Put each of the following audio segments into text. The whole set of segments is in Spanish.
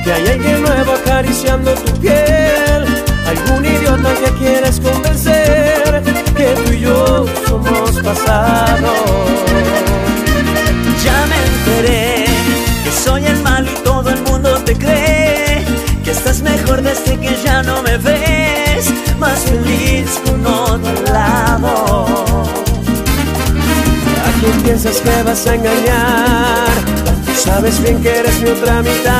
que hay alguien nuevo acariciando tu piel, algún idiota que quieres convencer que tú y yo somos pasado. Ya me enteré que soy el malo y todo el mundo te cree, que estás mejor desde que ya no me ves, más feliz con otro lado. ¿A quién piensas que vas a engañar? Sabes bien que eres mi otra mitad.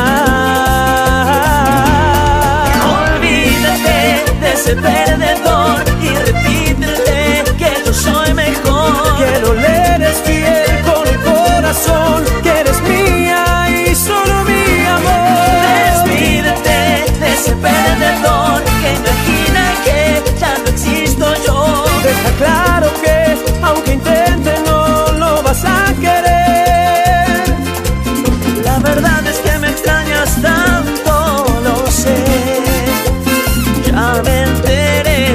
Olvídate de ese perdedor y repítele que yo soy mejor, que no le eres fiel con el corazón, que eres mía y solo mi amor. Despídete de ese perdedor que imagina que ya no existo yo. Deja claro que aunque intente no lo vas a querer. La verdad es que me extrañas tanto, lo sé. Ya me enteré.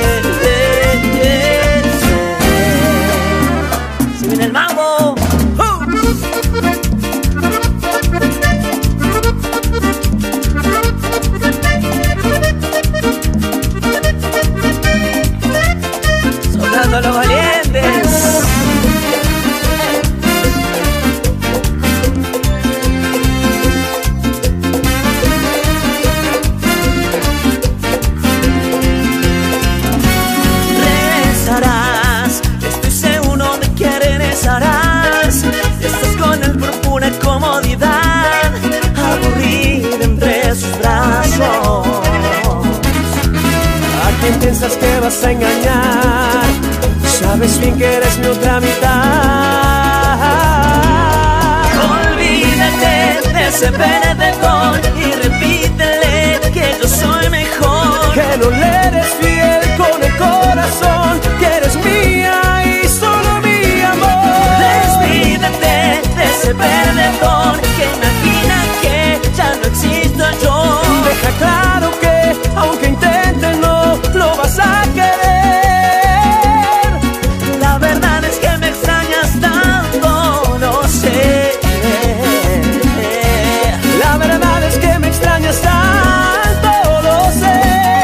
Se viene el mambo. Sonando los valientes. Regresarás, estoy seguro de que regresarás. Estás con él por pura comodidad, aburrida entre sus brazos. ¿A quién piensas que vas a engañar? Sabes bien que eres mi otra mitad. Olvídate de ese perdedor y repítele que yo soy mejor, que no le eres fiel con el corazón, que eres mía y solo mi amor. Despídete de ese perdedor que imagina que ya no existo yo. Deja claro que aunque intente no lo vas a querer. La verdad es que me extrañas tanto, no sé. La verdad es que me extrañas tanto, lo sé.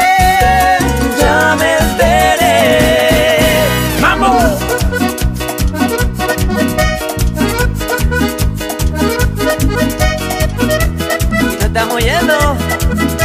Ya me enteré. ¡Vamos! Y nos estamos yendo.